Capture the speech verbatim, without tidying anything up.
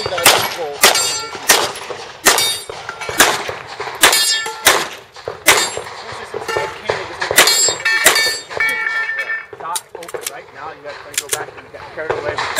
you gotta control. Dot open, right? Now you gotta go back and get carried away.